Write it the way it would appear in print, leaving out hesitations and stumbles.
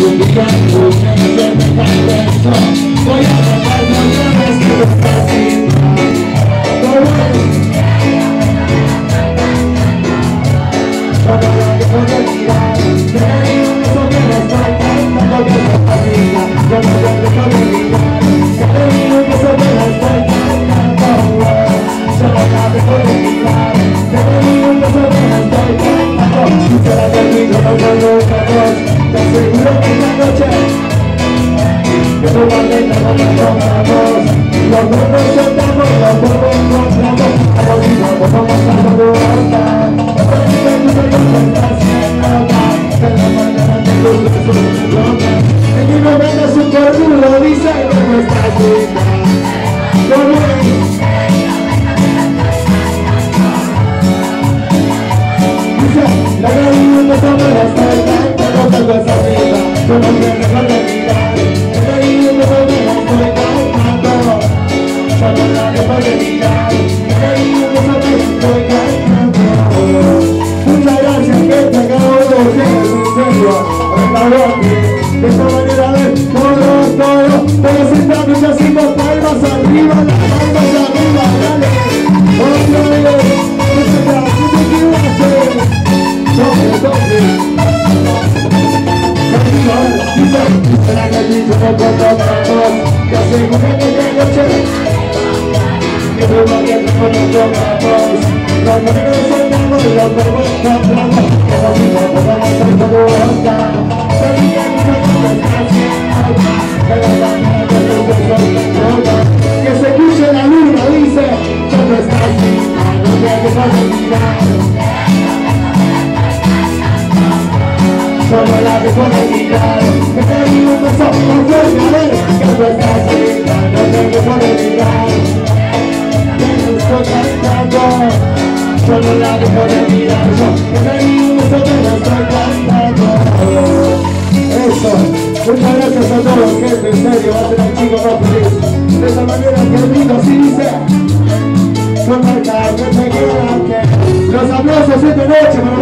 Voy a tratar de otra vez que no está así. Cuando lo dejo de mirar, te digo eso que me estoy cantando que no está así. Cuando lo dejo de mirar, te digo eso que me estoy cantando. Solo la dejo de mirar, te digo eso que me estoy cantando. Si se la termino, no vuelvo otra vez. Te aseguro que esta noche que tu maleta no te encontramos. Los dos nos soltamos, los dos nos encontramos. Vamos a pasar por vuelta. Que tú te encuentras en nota. Que en la mañana te encuentras con tu ropa. En mi momento su cuerpo dice que no estás linda. ¿Cómo es? Dice, la gallina no toma la espalda. Que no tengo esa vida. Yo no me dejo de mirar. Cuando la dejo de mirar, te digo que eso que estoy cantando. Muchas gracias, gente, a cada uno de ustedes, en serio, por el aguante. De esta manera, a ver, todos sentados y haciendo palmas arriba, las palmas arriba, dale. Otra vez, ¿qué se trata? ¿Qué te quiero hacer? Toque. Dice la gallina no controlamos, te aseguro que esta noche que tu maleta no nos tocamos. Los dos nos soltamos, los dos nos encontramos. Que lo mismo podamos hacer por vuelta. Te digo que no me estás haciendo nada. Que la mañana te encuentro en nota. Que se escuche la luna, dice yo no estás así, no te dejo de mirar. Solo la dejo de mirar. Que te digo que sos más fuerte, a ver. Que no estás así, no te dejo de mirar. Estoy cantando, solo la dejo de mirar. Yo que te digo que eso te lo estoy cantando. Eso, muchas gracias a todos, gente, en serio.